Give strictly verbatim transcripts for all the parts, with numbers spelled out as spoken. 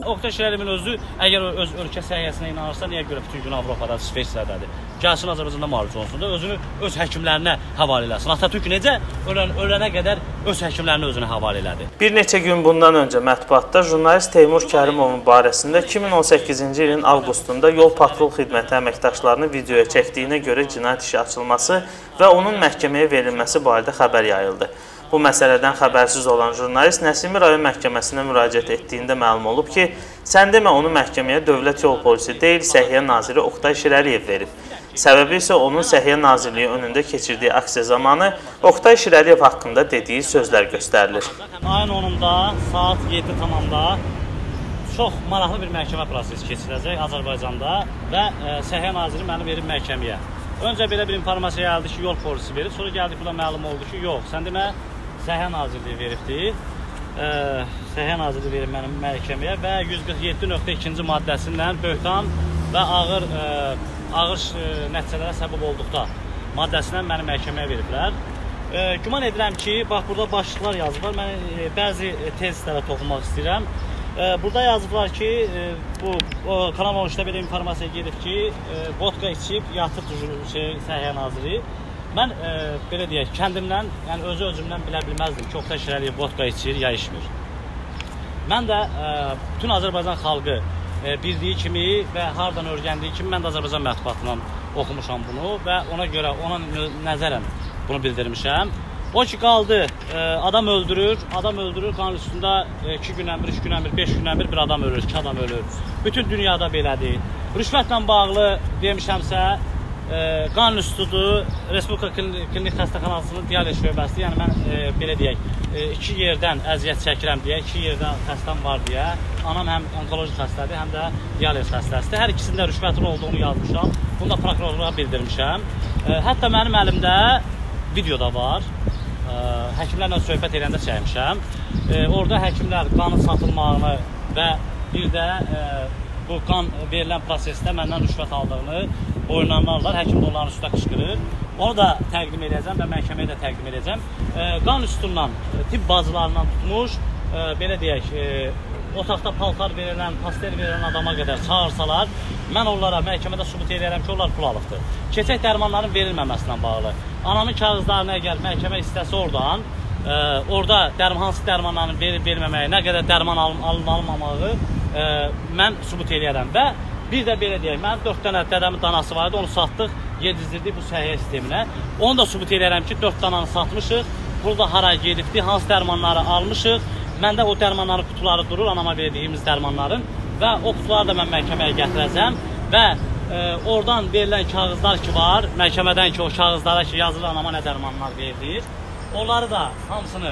Oktay Şirəliyevin özü, əgər öz ölkə səhiyyəsinə inanırsa, niyə görə bütün gün Avropada, İsveçrədədir? Gəlsin Azərbaycanda müalicə olsun da, özünü öz həkimlərinə həvalə eləsin. Atatürk necə ölən, ölənə qədər öz həkimlərini özünə həvalə elədi. Bir neçə gün bundan öncə mətbuatda jurnalist Teymur Kərimovun barəsində iki min on səkkizinci ilin avqustunda yol patrul xidməti əməkdaşlarını videoya çəkdiyinə görə cinayət işi açılması və onun məhkəməyə verilməsi barədə xəbər yayıldı. Bu məsələdən xəbərsiz olan jurnalist Nəsimi rayon məhkəməsinə müraciət etdiyində məlum olub ki, sən demə onu məhkəməyə dövlət yol polisi deyil, Səhiyyə naziri Oktay Şirəliyev verib. Səbəbi isə onun Səhiyyə Nazirliyi önündə keçirdiyi aksiya zamanı Oktay Şirəliyev haqqında dediyi sözlər göstərilir. Ayın onunda saat yeddi tamamda çox maraqlı bir məhkəmə prosesi keçiriləcək Azərbaycanda və e, Səhiyyə Naziri məni verib məhkəməyə. Öncə belə bir informasiya gəldi ki, yol polisi verib, sonra gəldik burada məlum oldu ki, yox, sən demə Səhiyyə Nazirliyi veribdir. E, Səhiyyə Nazirliyi verib mənim məhkəməyə və yüz qırx yeddi nöqtə ikinci maddəsindən böhtan və ağır e, ağır e, nəticələrə səbəb olduqda maddəsindən məni məhkəməyə veriblər. E, güman edirəm ki, bax burada başlıqlar yazıblar. Mən e, bəzi tezlərə toxunmaq istəyirəm. E, burada yazıblar ki, e, bu o, Kanal on üçdə belə informasiya gedib ki, e, vodka içib yatıb şey, Səhiyyə Naziri. Mən e, belə deyək, kəndimdən, yəni özü özümdən bilə bilməzdim ki, Oktay Şirəliyev vodka içir, ya içmir. Mən də e, bütün Azərbaycan xalqı e, bildiyi kimi və hardan öyrəndiyi kimi mən də Azərbaycan mətbuatından oxumuşam bunu və ona görə, ona nəzərən bunu bildirmişəm. O ki, qaldı, e, adam öldürür, adam öldürür, qanun üstündə iki gündən bir, üç gündən bir, beş gündən bir bir adam ölür, iki adam ölür. Bütün dünyada belədir. Rüşvətlə bağlı demişəmsə, e, qanun üstüdür, Respublika Klinik Xəstəxanasının dializ şöbəsi, yəni mən e, belə deyək, e, iki yerdən əziyyət çəkirəm deyə, iki yerdən xəstəm var deyə, anam həm onkoloji xəstədir, həm də dializ xəstəsidir. Hər ikisində rüşvətin olduğunu yazmışam, bunu da prokurorluğa bildirmişəm. E, hətta mənim əlimdə video da var. Ə, həkimlərlə söhbət edəndə çəkmişəm. E, orada həkimlər qanın satılmağını və bir də e, bu qan verilən prosesdə məndən rüşvət aldığını boyunlanarlar. Həkim də onların üstünə qışqırır. Onu da təqdim edəcəm və məhkəməyə də təqdim edəcəm. E, qan üstündən, tibb bazılarından tutmuş, e, belə deyək, e, otaqda paltar verilən, pastel verilən adama qədər çağırsalar, mən onlara məhkəmədə sübut edərəm ki, onlar pul alıbdır. Keçək dərmanların verilməməsindən bağlı. Anamın kağızlarını əgər məhkəmə istəsə oradan, e, orada dərman, hansı dərmanların verib verilməməyi, nə qədər dərman alınmamağı e, mən sübut edərəm. Və bir də belə deyək, mənim dörd dənə dədəmin danası var idi, onu satdıq, yedizdirdik bu səhiyyə sisteminə. Onu da sübut edərəm ki, dörd dananı satmışıq, burada hara gedibdi, hansı dərmanları almışıq. Məndə o dərmanların qutuları durur, anama verdiyimiz dərmanların və o qutuları da mən məhkəməyə gətirəcəm və e, oradan verilən kağızlar ki var, məhkəmədən ki o kağızlara ki yazılır anama nə dərmanlar verilir, onları da hamısını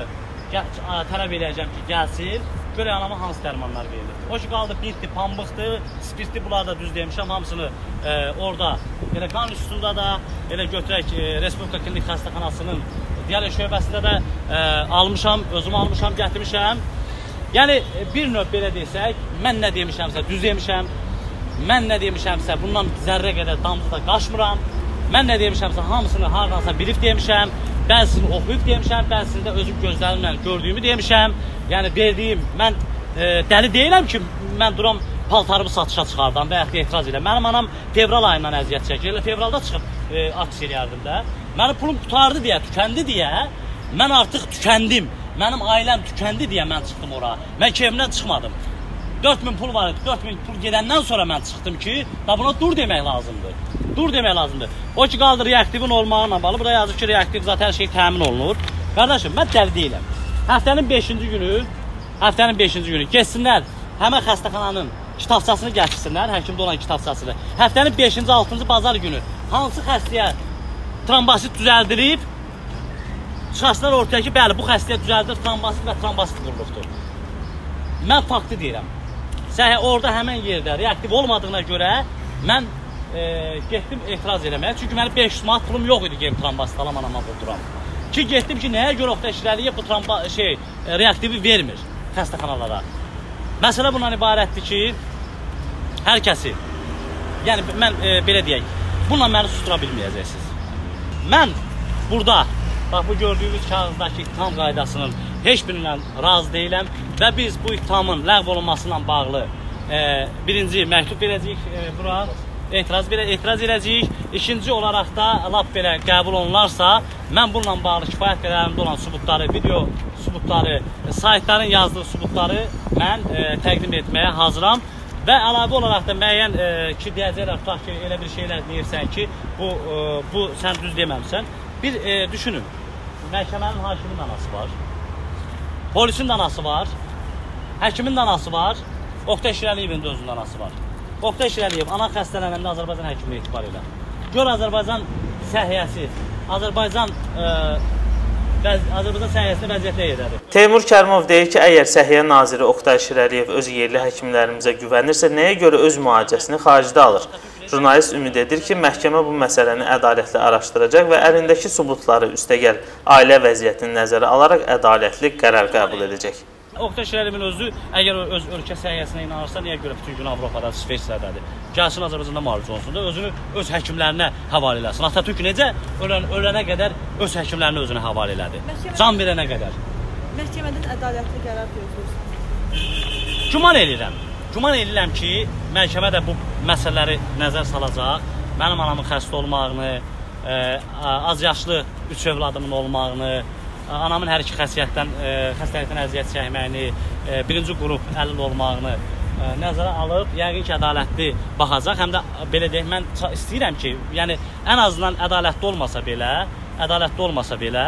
tələb edəcəm ki, gəlsin, görək anama hansı dərmanlar verilir. O ki qaldı, bitdi, pambıqdır, spirtli, bunlar da düz demişəm, hamısını e, orada, elə qan üstündə də, elə götürək e, Respublika Klinik Xəstəxanasının dializ şöbəsində də e, almışam, özüm almışam, gətirmişəm. Yəni, bir növ belə desək, mən nə demişəmsə düz demişəm, mən nə demişəmsə bundan zərrə qədər damcıda qaçmıram, mən nə demişəmsə hamısını hardansa bilib demişəm, bəzisini oxuyub demişəm, bəzisini də özüm gözlərimlə gördüyümü demişəm. Yəni, verdiyim, mən e, dəli deyiləm ki, mən duram paltarımı satışa çıxardan və yaxud etiraz ilə. Mənim anam fevral ayından əziyyət çəkir, elə fevralda çıxıb e, aks eləyərdim də. Mənim pulum qutardı deyə, tükəndi deyə, mən artıq tükəndim. Mənim ailəm tükəndi deyə mən çıxdım ora. Mən keyfimdən çıxmadım. dörd min pul var idi, dörd min pul gedəndən sonra mən çıxdım ki, da buna dur demək lazımdır. Dur demək lazımdır. O ki, qaldı reaktivin olmağına bağlı. Burada yazır ki, reaktiv zaten hər şey təmin olunur. Qardaşım, mən dəli deyiləm. Həftənin beşinci günü, həftənin beşinci günü geçsinlər, həmən xəstəxananın kitabçasını gətirsinlər, həkimdə olan kitabçasını. Həftənin beşinci, altıncı bazar günü hansı xəstəyə trombosit düzəldilib, çıxarsınlar ortaya ki, bəli, bu xəstəyə düzəldir, trombosit və trombosit qurulubdur. Mən faktı deyirəm. Səhiyyə orada həmən yerdə reaktiv olmadığına görə mən e, getdim etiraz eləməyə. Çünki mənim beş yüz manat pulum yox idi ki, trombosit alam anama vurduram. Ki, getdim ki, nəyə görə Oktay Şirəliyev bu trombo, şey, reaktivi vermir xəstəxanalara. Məsələ bundan ibarətdir ki, hər kəsi, yəni mən e, belə deyək, bununla məni sustura bilməyəcəksiniz. Mən burada, bax bu gördüyünüz kağızdakı ittiham qaydasının heç birindən razı deyiləm və biz bu ittihamın ləğv olunmasından bağlı e, birinci məktub verəcəyik e, bura. Etiraz belə etiraz edəcəyik. İkinci olaraq da lap belə qəbul olunarsa, mən bununla bağlı kifayət qədər əlimdə olan sübutları, video sübutları, saytların yazdığı sübutları mən e, təqdim etməyə hazıram. Və əlavə olaraq da müəyyən e, ki, deyəcəklər, tutaq ki, elə bir şeylər deyirsən ki, bu, e, bu sən düz deməmsən. Bir e, düşünün, məhkəmənin hakimin danası var, polisin danası var, həkimin danası var, Oqtay Şirəliyevin də özünün danası var. Oqtay Şirəliyev ana xəstələnəndə Azərbaycan həkimliyi etibarı ilə. Gör Azərbaycan səhiyyəsi, Azərbaycan e, Azərbaycan səhiyyəsində vəziyyətlə yedədir. Teymur Kərimov deyir ki, əgər Səhiyyə Naziri Oqtay Şirəliyev öz yerli həkimlərimizə güvənirsə, nəyə görə öz müalicəsini xaricdə alır? Jurnalist ümid edir ki, məhkəmə bu məsələni ədalətli araşdıracaq və əlindəki sübutları üstəgəl ailə vəziyyətini nəzərə alaraq ədalətli qərar qəbul edəcək. Oqtay Şirəliyevin özü, əgər öz ölkə səhiyyəsinə inanırsa, niyə görə bütün gün Avropada, Sveysiyadədir? Gəlsin Azərbaycanda müalicə olsun da, özünü öz həkimlərinə həvalə eləsin. Atatürk necə ölən, ölənə qədər öz həkimlərini özünə həvalə elədi? Məhkəmə... Can verənə qədər. Məhkəmədən ədalətli qərar gözləyirsiniz? Güman edirəm. Güman edirəm ki, məhkəmə də bu məsələləri nəzər salacaq. Mənim anamın xəstə olmağını, e, az yaşlı üç övladımın olmağını, anamın hər iki xəstəlikdən, xəstəlikdən əziyyət çəkməyini, birinci qrup əlil olmağını nəzərə alıb, yəqin ki, ədalətli baxacaq. Həm də belə deyək, mən istəyirəm ki, yəni ən azından ədalətli olmasa belə, ədalətli olmasa belə,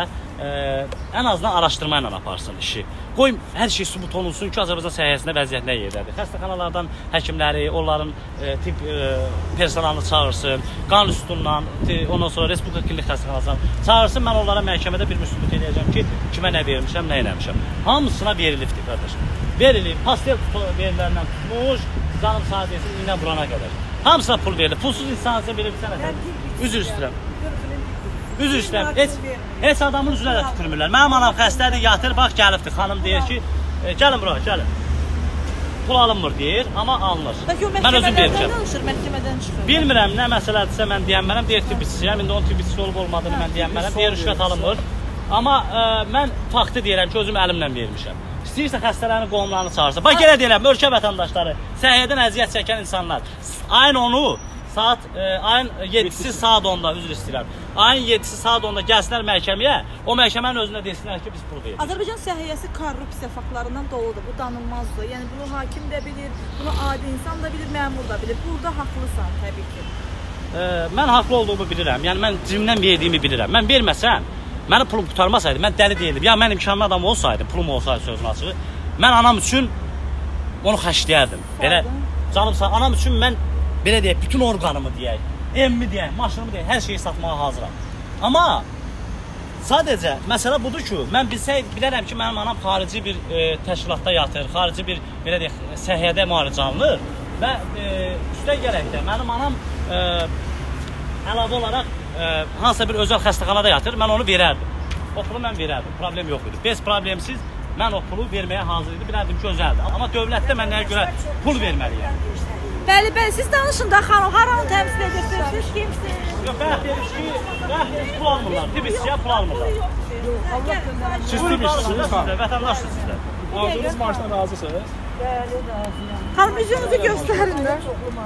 ən azından araşdırma ilə aparsın işi. Qoy hər şey sübut olunsun ki, Azərbaycan səhiyyəsində vəziyyət nə yerdədir. Xəstəxanalardan həkimləri, onların e, tip e, personalını çağırsın, qan üstündən, ondan sonra Respublika Klinik Xəstəxanasından çağırsın. Mən onlara məhkəmədə bir sübut edəcəm ki, kimə nə vermişəm, nə eləmişəm. Hamısına verilibdir, qardaş. Verilib, pastel verilərindən tutmuş, canım sadəsinin iynə burana qədər. Hamısına pul verilir. Pulsuz insansın belə bir sənə. Üzr istəyirəm. Üzr istəyirəm. Heç, heç adamın üzünə də tükürmürlər. Mənim anam xəstədir, yatır, bax gəlibdir. Xanım deyir ki, e, gəlin bura, gəlin. Pul alınmır deyir, amma alınır. Mən özüm vermişəm. Məhkəmədən çıxır. Bilmirəm, nə məsələdirsə mən deyənmərəm, deyir tibbisçiyəm. İndi onun tibbisçi olub olmadığını mən deyənmərəm. Deyir rüşvət alınmır. Amma e, mən faktı deyirəm ki, özüm əlimlə vermişəm. İstəyirsə xəstələrin qohumlarını çağırsa. Bax, gələ deyirəm, ölkə vətəndaşları, səhiyyədən əziyyət çəkən insanlar. Ayın onu, saat, e, ayın yedisi saat onda, üzr istəyirəm. Ayın yedisi saat onda gəlsinlər məhkəməyə, o məhkəmənin özünə desinlər ki, biz pul veririk. Azərbaycan səhiyyəsi korrupsiya faktlarından doludur, bu danılmazdır. Yəni bunu hakim də bilir, bunu adi insan da bilir, məmur da bilir. Burada haqlısan təbii ki. E, mən haqlı olduğumu bilirəm, yəni mən cibimdən verdiyimi bilirəm. Mən verməsəm, məni pulum qurtarmasaydı, mən dəli deyildim. Ya mən imkanlı adam olsaydı, pulum olsaydı sözün açığı, mən anam üçün onu xəşləyərdim. Belə canımsa, anam üçün mən belə deyək, bütün orqanımı deyək, evimi deyək, maşınımı deyək, hər şeyi satmağa hazıram. Amma sadəcə məsələ budur ki, mən bilsəydim, bilərəm ki, mənim anam xarici bir e, təşkilatda yatır, xarici bir belə deyək, səhiyyədə müalicə alınır və e, üstə gələk də mənim anam e, əlavə olaraq e, hansısa bir özəl xəstəxanada yatır, mən onu verərdim. O pulu mən verərdim, problem yox idi. Bez problemsiz mən o pulu verməyə hazır idi, bilərdim ki, özəldir. Amma dövlətdə mən nəyə görə pul verməliyəm? Bəli, bəli, siz danışın da xanım, haranı təmsil edirsiniz, siz kimsiniz? Yox, bəh deyirik ki, bəh deyirik pul almırlar, tibbisçiyə pul almırlar. Siz tibbisçisiniz, xanım. Vətəndaşsınız sizlər. Aldığınız maaşdan razısınız? Bəli, razıyam. Xanım, üzünüzü göstərin də.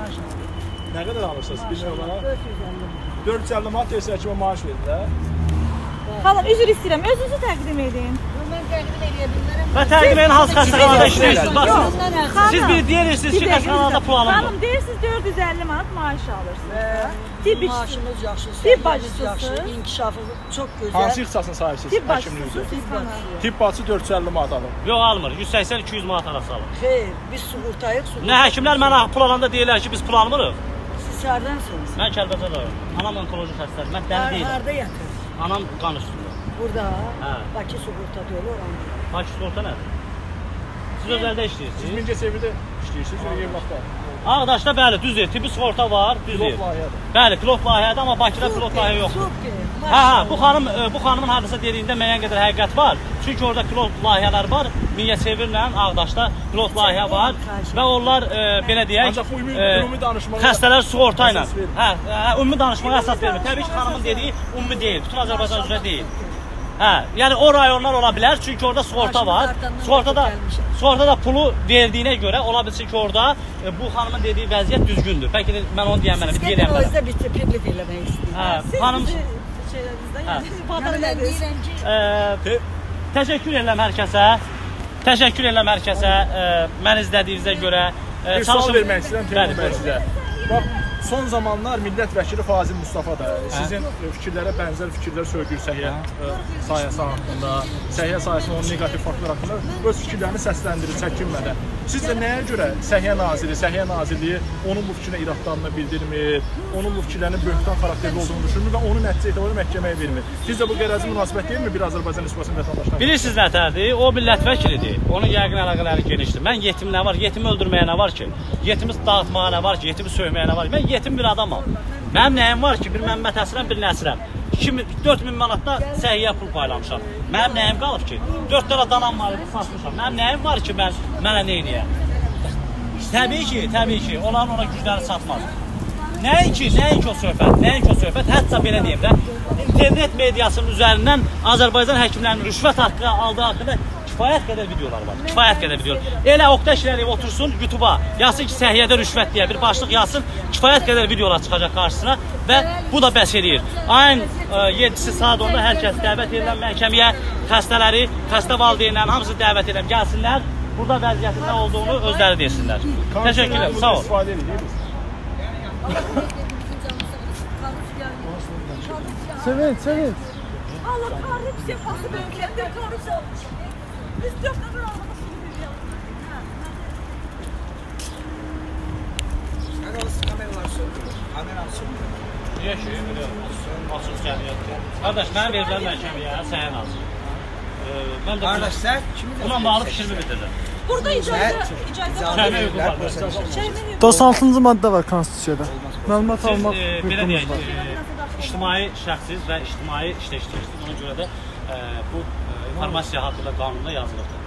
Nə qədər alırsınız? Bilmiyorum. dörd yüz əlli manat deyirsə ki, maaş verirlər. Xanım, üzr istəyirəm, özünüzü təqdim edin. Mən təqdim edə bilmərəm. Və təqdim edin, hansı xəstəxanada işləyirsiniz? Baxsınız, siz bir deyirsiniz ki, xəstəxanada pul alınmır. Xanım, deyirsiniz dörd yüz əlli manat maaş alırsınız. Tibb Maaşımız yaxşı, tibb səhiyyə bacısısınız. yaxşı, inkişafı çox gözəl. Hansı ixtisasını sahibsiniz? Tibb Həkimliyinizdə. bacısısınız. Tibb bacısı dörd yüz əlli manat alır. Yox, almır. yüz səksən iki yüz manat arası alır. Xeyr, biz sığortayıq, sığorta. Nə həkimlər mənə pul alanda deyirlər ki, biz pul almırıq. Siz hardansınız? Mən Kəlbəcərdəyəm. Anam onkoloji xəstədir. Mən dəli deyiləm. Harda yatır? Anam qan üstündə. Burada. Hə. Bakı sığorta deyil oranı. Bakı sığorta nədir? Siz özəldə Siz işləyirsiniz. Mingəçevirdə işləyirsiniz, Yevlaxda. Ağdaşda bəli, düzdür. Tibbi sığorta var, düzdür. Pilot layihədir. Bəli, pilot layihədir, amma Bakıda pilot layihə yoxdur. Hə, hə, bu xanım bu xanımın hardasa dediyində müəyyən qədər həqiqət var. Çünki orada pilot layihələr var. Mingəçevirlə Ağdaşda pilot layihə var və onlar e, belə deyək, Ancaq bu ümumi, e, ümumi danışmağa xəstələr sığorta ilə. əsas verir. Hə, hə, ümumi danışmağa əsas vermir. Təbii ki, xanımın dediyi ümumi deyil, bütün Azərbaycan üzrə deyil. Hə, yəni o rayonlar ola bilər, çünki orada sığorta var. Sığortada sığortada pulu verdiyinə görə ola bilsin ki, orada e, bu xanımın dediyi vəziyyət düzgündür. Bəlkə də mən onu deyəm mənə, bir deyirəm mənə. Siz də bir teklif eləmək istəyirəm. Hə, xanım Şeylərinizdən, Hə. yəni badələrdiniz. e, təşəkkür edirəm hər kəsə. Təşəkkür edirəm hər kəsə. E, mən izlədiyinizə görə e, Bir sual vermək istəyirəm Teymur bəy sizə. Bax, son zamanlar millət vəkili Fazil Mustafa da sizin fikirlərə bənzər fikirlər söyləyir səhiyyə ə, sahəsi haqqında, səhiyyə sahəsində onun neqativ faktlar haqqında öz fikirlərini səsləndirir çəkinmədən. Sizcə nəyə görə Səhiyyə Naziri, Səhiyyə Nazirliyi onun bu fikrinə iradlarını bildirmir, onun bu fikirlərinin böhtan xarakterli olduğunu düşünmür və onu nəticə etibarı məhkəməyə vermir? Sizcə bu qərəzi münasibət deyilmi bir Azərbaycan Respublikasının vətəndaşlarına? Bilirsiniz nətərdir? O millət vəkilidir. Onun yəqin əlaqələri genişdir. Mən yetim nə var? Yetimi öldürməyə nə var ki? Yetimi dağıtmağa nə var ki? Yetimi sövməyə nə var ki? Mən yetim bir adamam. Mənim nəyim var ki? Bir Məmməd Əsrəm, bir Nəsirəm. dörd min manatda səhiyyə pul paylamışam. Mənim nəyim qalıb ki? dörd dənə danam malını satmışam. Mənim nəyim var ki, mən mənə nə edəyəm? Təbii ki, təbii ki, onların ona gücləri çatmaz. Nəinki, nəinki o söhbət, nəinki o söhbət, hətta belə deyim də, internet mediasının üzərindən Azərbaycan həkimlərinin rüşvət haqqı aldığı haqqında kifayət qədər videolar var, kifayət qədər videolar. Elə Oqtay Şirəliyev otursun YouTube'a, yazsın ki, səhiyyədə rüşvət deyə bir başlıq yazsın, kifayət qədər videolar çıxacaq qarşısına və bu da bəs eləyir. Ayın yedisi saat onda hər kəs dəvət edilən məhkəməyə, xəstələri, xəstə valideynlərin hamısı dəvət edilən gəlsinlər, burada vəziyyətin nə olduğunu özləri desinlər. Təşəkkür ederim, sağ ol. Sevinç, sevinç. Allah korrupsiya fası bölgəndə korrupsiya. Biz dörd nəfər almışıq. Niyə ki, açıq cəmiyyətdir. Qardaş, mənə verilən məhkəməyə, Səhiyyə Naziri. Mən də Qardaşlar, kimi buna bağlı fikrimi bildirirəm. Burada icazə, icazə Çəymə hüququ var. doxsan altıncı maddə var konstitusiyada. Məlumat Siz almaq e, belə hüququmuz deyək, var. e, ictimai şəxsiz və ictimai işlə işləyirsiniz. Ona görə də e, bu e, informasiya haqqında qanunda yazılıbdır.